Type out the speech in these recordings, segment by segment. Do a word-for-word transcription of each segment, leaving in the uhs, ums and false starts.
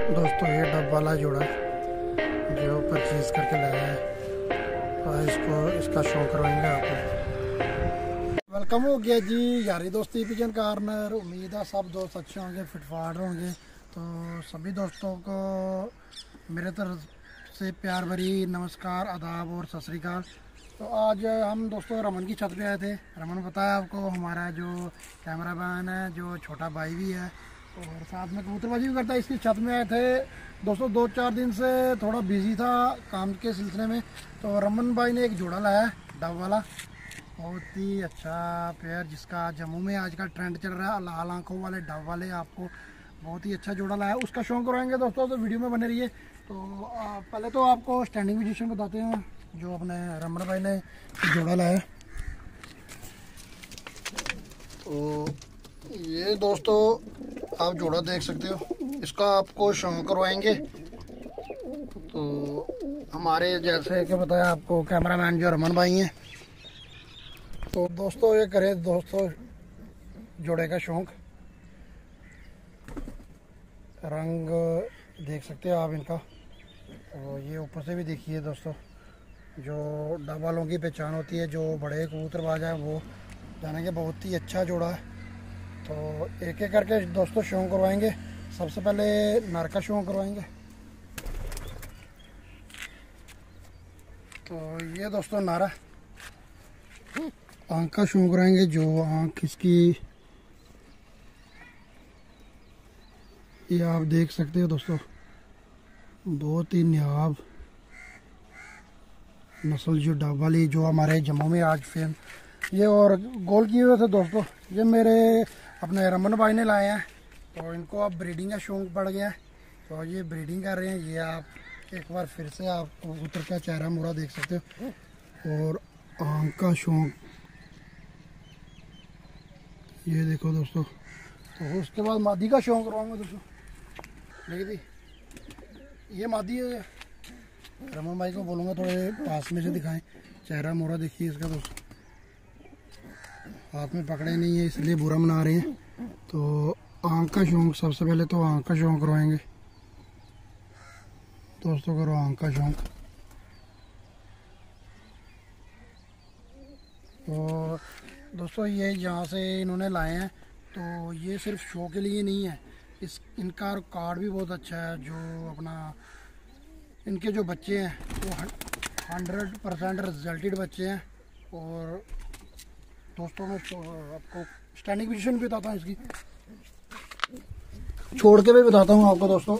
दोस्तों ये डब वाला जोड़ा जो परचेज करके लाया है और इसको इसका शौक करवाएंगे आपको। वेलकम हो गया जी यारी दोस्ती पिजन कॉर्नर। उम्मीद है सब दोस्त अच्छे होंगे, फिटफाट होंगे। तो सभी दोस्तों को मेरे तरफ से प्यार भरी नमस्कार, आदाब और सत श्री अकाल। तो आज हम दोस्तों रमन की छत पे आए थे। रमन बताया आपको हमारा जो कैमरा मैन है, जो छोटा भाई भी है और साथ में कबूतरबाजी भी करता है, इसकी छत में आए थे दोस्तों। दो चार दिन से थोड़ा बिजी था काम के सिलसिले में। तो रमन भाई ने एक जोड़ा लाया डब वाला, बहुत ही अच्छा पेयर, जिसका जम्मू में आजकल ट्रेंड चल रहा है, लाल आंखों वाले डब वाले। आपको बहुत ही अच्छा जोड़ा लाया, उसका शौक कराएंगे दोस्तों, तो वीडियो में बने रहिए। तो आ, पहले तो आपको स्टैंडिंग पोजीशन बताते हैं जो अपने रमन भाई ने जोड़ा लाया। तो ये दोस्तों आप जोड़ा देख सकते हो, इसका आपको शौक करवाएंगे। तो हमारे जैसे कि बताया आपको कैमरामैन जो रमन भाई हैं। तो दोस्तों ये करें दोस्तों जोड़े का शौक। रंग देख सकते हो आप इनका, और ये ऊपर से भी देखिए दोस्तों, जो डब वालों की पहचान होती है, जो बड़े कबूतरबाज हैं वो जानेंगे बहुत ही अच्छा जोड़ा है। तो एक एक करके दोस्तों शौक करवाएंगे। सबसे पहले नर का शौक करवाएंगे। तो ये दोस्तों नारा आँख का शौक कराएंगे। जो आँख इसकी ये आप देख सकते हो दोस्तों, बहुत ही नायाब नस्ल जो डब वाली जो हमारे जम्मू में आज फेम ये और गोल किए हुए थे दोस्तों। ये मेरे अपने रमन भाई ने लाए हैं। तो इनको अब ब्रीडिंग का शौक पड़ गया है, तो ये ब्रीडिंग कर रहे हैं। ये आप एक बार फिर से आप कबूतर का चेहरा मोरा देख सकते हो और आँख का शौक ये देखो दोस्तों। तो उसके बाद मादी का शौक करवाऊंगा दोस्तों। देखिए ये मादी है। रमन भाई को बोलूँगा थोड़े पास में से दिखाएं, चेहरा मोरा देखिए इसका दोस्तों। हाथ में पकड़े नहीं है इसलिए बुरा मना रहे हैं। तो आँख का शौक, सबसे पहले तो आँख का शौक करवाएंगे दोस्तों। करो आँख का शौक। तो दोस्तों ये यहाँ से इन्होंने लाए हैं, तो ये सिर्फ शो के लिए नहीं है, इस इनका कार्ड भी बहुत अच्छा है। जो अपना इनके जो बच्चे हैं वो हंड्रेड परसेंट रिजल्टेड बच्चे हैं। और दोस्तों मैं आपको स्टैंडिंग पोजीशन भी बताता हूँ इसकी, छोड़ के भी बताता हूँ आपको दोस्तों।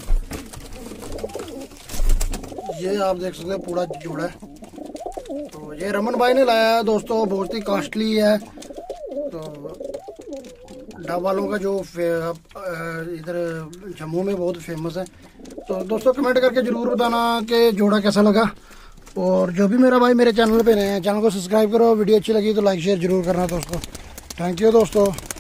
ये आप देख सकते हैं पूरा जोड़ा है। तो ये रमन भाई ने लाया है दोस्तों, बहुत ही कॉस्टली है। तो डब वालों का जो इधर जम्मू में बहुत फेमस है। तो दोस्तों कमेंट करके ज़रूर बताना कि जोड़ा कैसा लगा। और जो भी मेरा भाई मेरे चैनल पे नए हैं, चैनल को सब्सक्राइब करो। वीडियो अच्छी लगी तो लाइक शेयर जरूर करना दोस्तों। थैंक यू दोस्तों।